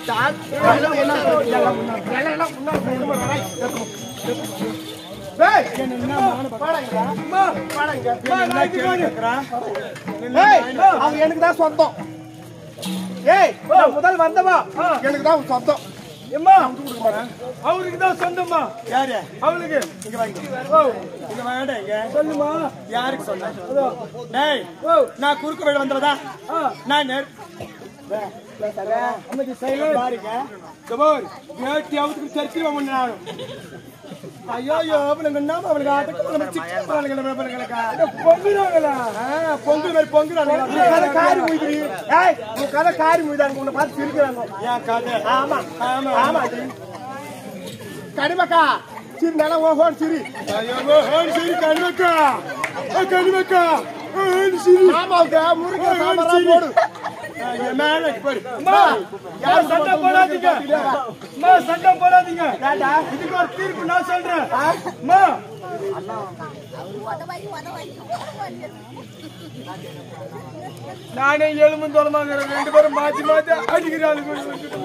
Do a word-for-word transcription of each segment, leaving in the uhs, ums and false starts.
எனக்கு தான் சொந்தம். ஏய் முதல் வந்தவா எனக்கு தான் சொந்தம். அவருக்கு தான் சொந்தமா? யாரு அவளுக்கு? இங்க வாங்க. இங்க வாடா. இங்க சொல்லுமா. யாருக்கு சொன்ன? டேய் நான் குறுக்கு வழி வந்தவதா. நான் அம்மாடி சைலண்ட் பாருங்க. கபோர் ஏத்தி அவுத்துக்கு சர்க்கில முன்னாடி. ஐயோ ஐயோ அவனுங்க என்ன அவனுங்க ஆட்டக்கு நம்ம சிக்கன் போறானுங்க நம்ம பண்ணங்களக்கா. பொங்குறாங்களா? பொங்கு மாதிரி பொங்குறானுங்க. கதை காரி மூய்டி. ஏய் நீ கதை காரி மூய்டாங்க உன்னை பார்த்து சிரிக்கிறாங்க. ஏன் கதை? ஆமா ஆமா ஆமா. கடிமக்கா சிரி நல்லா ஓஹோன் சிரி. ஐயோ ஓஹோன் சிரி கடிமக்கா. ஏ கடிமக்கா. ஓஹோன் சிரி. ஆமாங்க முருகா சாமரா போடு. மேல போடு. அம்மா யார் சண்டை போடாதீங்க. அம்மா சண்டை போடாதீங்க. ஏண்டா இதுக்கு ஒரு தீர்ப்பு நான் சொல்றேன். அம்மா நானே எலும்பு தோலமாங்க ரெண்டு பேரும் மாத்தி மாத்தி அடிக்கிறாங்க.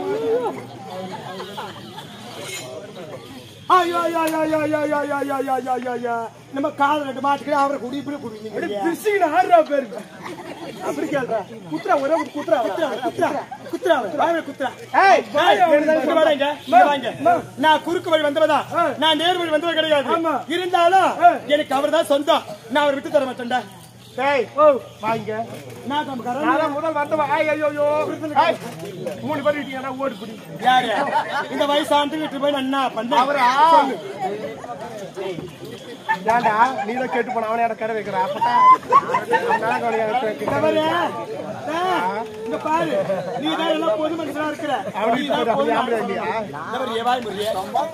ஐயோ ஐயோ ஐயோ ஐயோ ஐயோ ஐயோ ஐயோ ஐயோ ஐயோ ஐயோ நம்ம கால ரெண்டு மாட்டுக்கு அவரை குடி இப்படி குடிங்க. பிரிசிங்க ஆறா பேரு. அப்படி கேள்றா. குத்ரா ஒரே குத்ரா குத்ரா குத்ரா குத்ரா வாங்க குத்ரா. ஏய் இங்க வாங்க. இங்க வாங்க. நான் குறுக்கு வழி வந்தவதா. நான் நேர் வழி வந்தவ கிடையாது. இருந்தாலும் எனக்கு அவர்தான் சொந்தம். நான் அவரை விட்டு தர மாட்டேன்டா. டேய் ஓ வாங்க. நான் கம்பக்காரன். நான் முதல் வந்தவ. ஐ ஐயோ ஐயோ ஏய் மூணு பேர் விட்டீங்க நான் ஓடி புடி. யாரு இந்த வயசாண்டு விட்டு போய் அண்ணா பண்ண அவரா சொல்லு. ஏண்டா நீ தான் கேட்டு போன அவனே கடை வைக்கிறா. அப்படா நான் கவனியா இங்க பாரு. நீ தான் எல்லாம் பொது மனுஷனா இருக்கற. அவனி தான் பொது ஆம்பளை இல்லையா? நபர் ஏவாய் முறியே.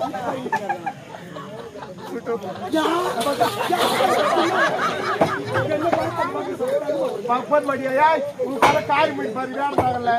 பப்பத் மடியா யாய் உனக்கு கதை காரி முடி பாரு யாரதாகல.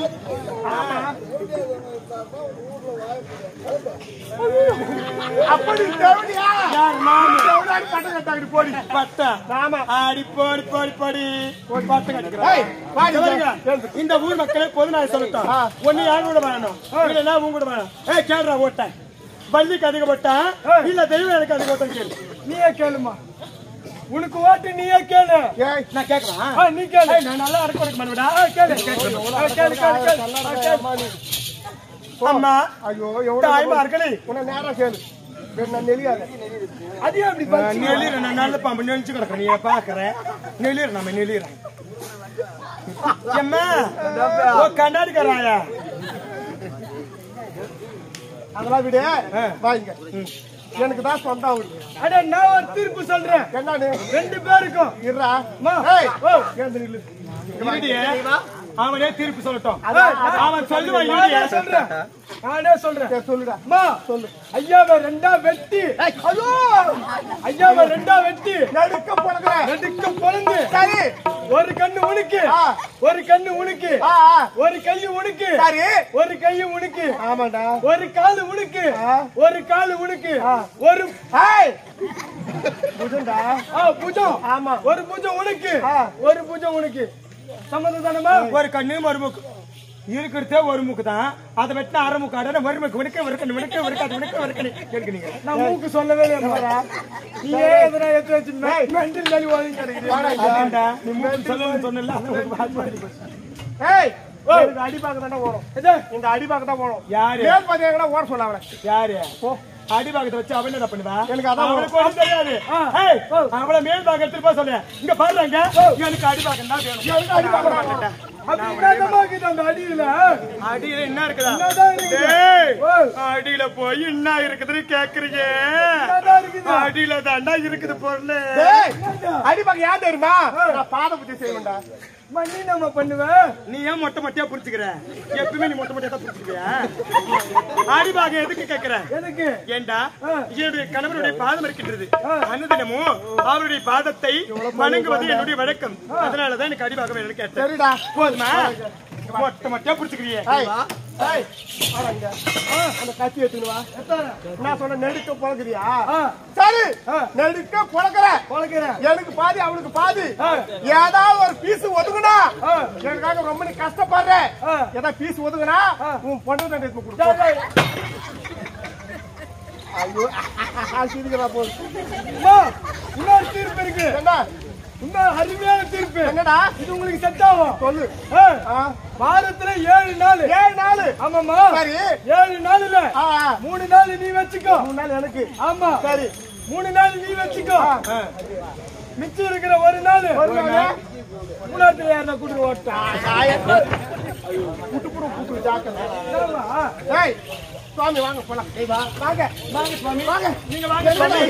அப்படி தேவடியா யார் நான் தேவடாடி பட்ட கட்டாடி போடி பட்ட நாம ஆடி போடி போடி போடி போடி பட்ட கட்டிக்கற. ஏய் வாங்க. இந்த ஊர் மக்களே பொது நான் சொல்லட்டோம். ஒண்ணு யார் கூட வரணும் இல்லனா உங்க கூட வரணும். ஏய் கேட்றா ஓட்ட பள்ளிக்கு அதிக போட்டா இல்ல தெய்வம் எனக்கு அதிக போட்டா கேளு. நீயே கேளுமா. உனக்கு ஓட்டு நீயே கேளு. ஏய் நான் கேக்குறேன். நீ கேளு. நான் நல்லா அடக்க உனக்கு மனடா. கேளு கேளு கேளு கேளு. அம்மா ஐயோ எவ்வளவு டைம் இருக்கலே. உன்னை நேரா கேளு. நான் நெலியாத. அது எப்படி பச்சி நெலிற நான் நல்ல பாம்பு நெலிச்சு கிடக்குற. நீ பாக்குற நெலிற நம்ம நெலிற. அம்மா ஓ கண்டாடிக்கறாயா. அதெல்லாம் விடு. வாங்க. எனக்கு தான் சொந்தம் அவரு. அட நான் ஒரு தீர்ப்பு சொல்றேன். என்னன்னு ரெண்டு பேருக்கும் இருடா. ஏய் ஓ கேந்து நில்லு. இடியே அவனே தீர்ப்பு சொல்லட்டும். அவன் சொல்லுவான். இடியே சொல்றேன். நானே சொல்றேன். சொல்லுடா. அம்மா சொல்லு. ஐயாவை ரெண்டா வெட்டி. ஐயோ ஐயாவை ரெண்டா வெட்டி நடுக்க போடுங்க. நடுக்க பொளந்து. சரி ஒரு கண்ணு உனக்கு ஒரு கண்ணு உனக்கு ஒரு கை உனக்கு சரி ஒரு கை உனக்கு. ஆமாடா. ஒரு கால் உனக்கு ஒரு கால் உனக்கு ஒரு ஏய் புஜம்டா. ஆ புஜம். ஆமா ஒரு புஜம் உனக்கு ஒரு புஜம் உனக்கு. சம்மதம் தானமா? ஒரு கண்ணு மறுமுக்கு இருக்கிறதே ஒரு மூக்கு தான். அதை வெட்டினா அரை மூக்கு ஆட மறுமுக்கு விடுக்க விடுக்க விடுக்க விடுக்காது விடுக்க விடுக்க கேட்குறீங்க. நான் மூக்கு சொல்லவே இல்லையா? நீயே எதனா எடுத்து வச்சு மெண்டல் மேலே ஓடிங்க கிடைக்குது. நீ மூக்கு சொல்லணும்னு சொன்னல. ஏய் அடி பாக்க தானே ஓடும். இந்த அடி பாக்க தான் ஓடும். யாரு மேல் பாதியா ஓட சொல்ல அவனை. யாரு அடி பாக்கத்தை வச்சு அவன் என்ன பண்ணுவா? எனக்கு அதான் அவனுக்கு ஒன்றும் தெரியாது. அவளை மேல் பாக்க எடுத்துட்டு போக சொல்ல. இங்க பாருங்க எனக்கு அடி பாக்க தான் வேணும். எனக்கு அடி பாக்க மாட்டேன். அடியில என்ன இருக்குதா? அடியில போய் என்ன இருக்குதுன்னு கேக்குறீங்க? அடியில தாண்டா இருக்குது பொருள். அடிப்பாங்க யார் தெரியுமா? பாத புத்தி செய்வேன்டா. மண்ணி நம்ம பண்ணுவேன். நீ ஏன் மொட்டை மொட்டையா புடிச்சுக்கிற? எப்பவுமே நீ மொட்டை மொட்டையா தான் புடிச்சுக்கிறியா? அடிபாக எதுக்கு கேக்குற? எதுக்கு? ஏண்டா என்னுடைய கணவருடைய பாதம் இருக்கின்றது. அனுதினமும் அவருடைய பாதத்தை வணங்குவது என்னுடைய வழக்கம். அதனாலதான் எனக்கு அடிபாக வேணும்னு கேட்டேன். சரிடா போதுமா? மொட்டை மொட்டையா புடிச்சுக்கிறியே. அந்த கத்தி எடுத்துவா. நான் சொன்ன நெடுக்க போகிறியா? சரி நெடுக்க பொழக்கிற பொழக்கிற எனக்கு பாதி அவனுக்கு பாதி ஏதாவது ஒரு பீஸ் ஒதுங்குனா எனக்காக ரொம்ப நீ கஷ்டப்படுற ஏதாவது பீஸ் ஒதுங்குனா உன் பொண்ணு தான் கொடுத்து ஐயோ சிரிக்கிறா போது இன்னொரு தீர்ப்பு இருக்கு என்ன இன்னும் அருமையான தீர்ப்பு என்னடா இது உங்களுக்கு செட் ஆகும் சொல்லு வாரத்துல ஏழு நாள் ஏழு நாள் ஆமாமா சரி ஏழு நாள் இல்ல மூணு நாள் நீ வச்சுக்கோ மூணு நாள் எனக்கு ஆமா சரி மூணு நாள் நீ வச்சுக்கோ மிச்சம் இருக்கிற ஒரு நாள் மூணாவது யாருன்னா கூட்டு ஓட்டா கூட்டு கூட கூட்டு ஜாக்கிரதை சுவாமி வாங்க போலாம் வாங்க வாங்க சுவாமி வாங்க நீங்க வாங்க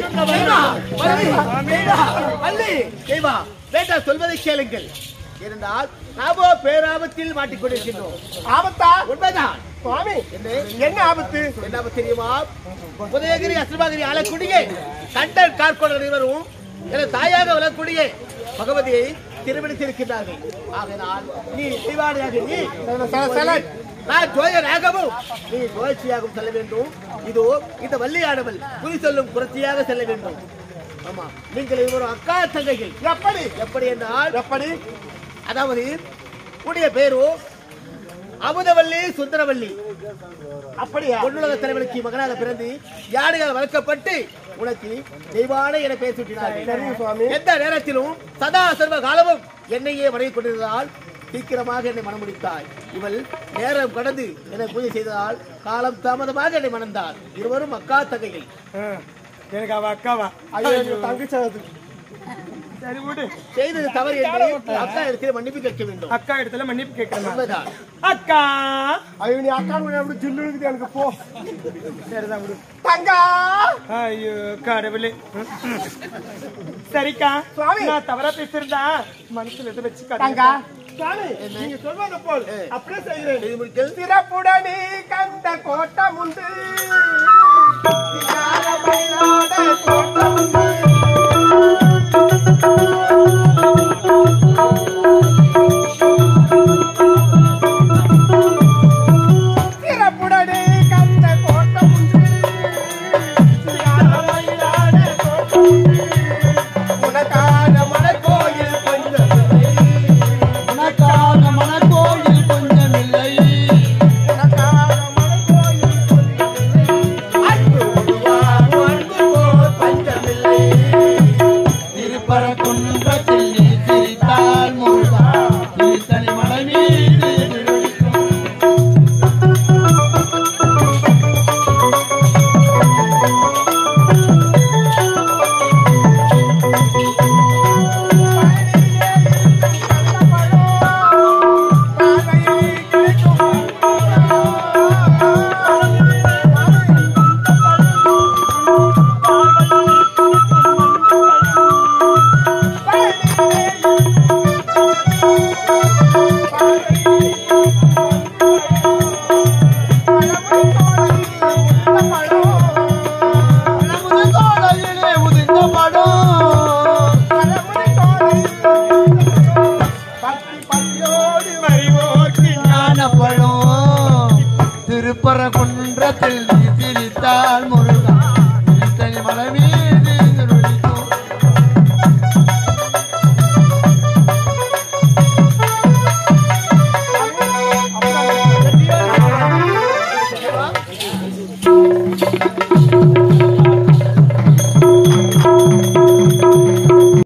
வேண்டா சொல்வதை கேளுங்கள் இருந்தால் நாமோ பேராபத்தில் மாட்டிக்கொண்டிருக்கின்றோம் ஆபத்தா உண்மைதான் சுவாமி என்ன ஆபத்து என்ன ஆபத்து தெரியுமா உதயகிரி அஸ்ரபாகிரி ஆளக்கூடிய கண்டர் கார்கோடர் இருவரும் என தாயாக வளரக்கூடிய பகவதியை திருமணித்திருக்கிறார்கள் ஆகையால் நீ செய்வாடியாக நீ நான் ஜோயராகவும் நீ ஜோய்ச்சியாகவும் செல்ல வேண்டும் இதோ இந்த வள்ளியானவள் குறி சொல்லும் குரத்தியாக செல்ல வேண்டும் ஆமா நீங்கள் ஒரு அக்கா தங்கைகள் எப்படி எப்படி என்றால் எப்படி அதாவது உடைய பேரு அமுதவல்லி சுந்தரவல்லி அப்படியா பொன்னுலக தலைவனுக்கு மகனாக பிறந்து யானையால் வளர்க்கப்பட்டு உனக்கு தெய்வான என பேர் சுட்டினார்கள் எந்த நேரத்திலும் சதா சர்வ காலமும் என்னையே வணங்கிக் கொண்டிருந்தால் சீக்கிரமாக என்னை மனம் முடித்தாய் இவள் நேரம் கடந்து என்னை பூஜை செய்ததால் காலம் தாமதமாக என்னை மணந்தாள் இருவரும் அக்கா தங்கைகள் எனக்கு அவ அக்காவா தங்கச்சி சரி விடு செய்தது தவறு என்று அக்கா இடத்துல மன்னிப்பு கேட்க வேண்டும் அக்கா இடத்துல மன்னிப்பு கேட்கிறேன் அக்கா ஐயோ நீ அக்கா அப்படி ஜில்லு இருக்குது எனக்கு போ சரிதான் விடு தங்கா ஐயோ கடவுளே சரிக்கா சுவாமி நான் தவறா பேசிருந்தா மனசுல எதை வச்சு தங்கா சுவாமி நீங்க சொல்வது போல் அப்படியே செய்கிறேன் சிறப்புடனே கந்த கோட்டம் உண்டு கோட்டம் உண்டு திருப்பரங்குன்றத்தில்